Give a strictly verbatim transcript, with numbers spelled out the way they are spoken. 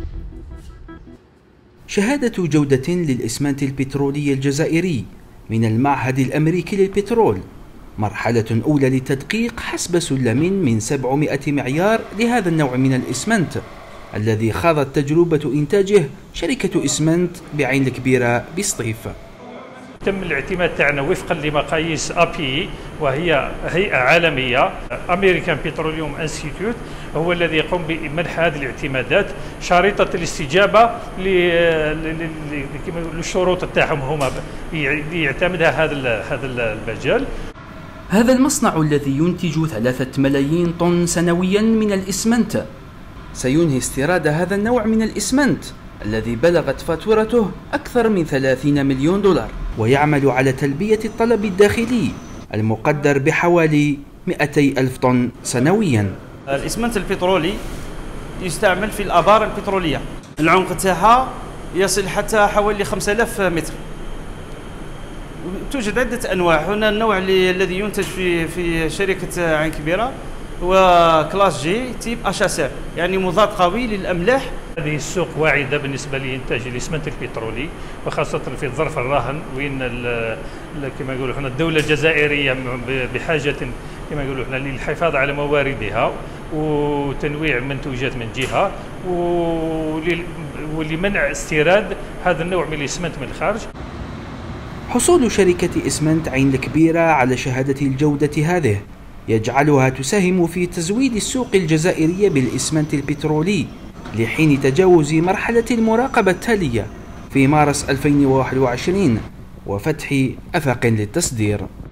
شهادة جودة للإسمنت البترولي الجزائري من المعهد الأمريكي للبترول، مرحلة أولى للتدقيق حسب سلم من سبعمائة معيار لهذا النوع من الإسمنت الذي خاضت تجربة إنتاجه شركة إسمنت بعين الكبيرة بسطيف. تم الاعتماد تاعنا وفقا لمقاييس إيه بي إي، وهي هيئة عالمية أمريكان بتروليوم انستيتيوت، هو الذي يقوم بمنح هذه الاعتمادات شريطة الاستجابة للشروط تاعهم هما ليعتمدها هذا هذا المجال. هذا المصنع الذي ينتج ثلاثة ملايين طن سنويا من الإسمنت سينهي استيراد هذا النوع من الإسمنت الذي بلغت فاتورته أكثر من ثلاثين مليون دولار، ويعمل على تلبية الطلب الداخلي المقدر بحوالي مئتي ألف طن سنويا. الإسمنت البترولي يستعمل في الآبار البترولية، العمق تاعها يصل حتى حوالي خمسة آلاف متر. توجد عدة أنواع. هنا النوع الذي ينتج في في شركة عين كبيرة هو كلاس جي تيب اشاسير، يعني مضاد قوي للأملاح. هذه السوق واعدة بالنسبة لإنتاج الإسمنت البترولي، وخاصة في الظرف الراهن، وين كما يقولوا احنا الدولة الجزائرية بحاجة كما يقولوا احنا للحفاظ على مواردها وتنويع المنتوجات من جهة، ولمنع استيراد هذا النوع من الإسمنت من الخارج. حصول شركة إسمنت عين الكبيرة على شهادة الجودة هذه يجعلها تساهم في تزويد السوق الجزائرية بالإسمنت البترولي لحين تجاوز مرحلة المراقبة التالية في مارس ألفين وواحد وعشرين وفتح آفاق للتصدير.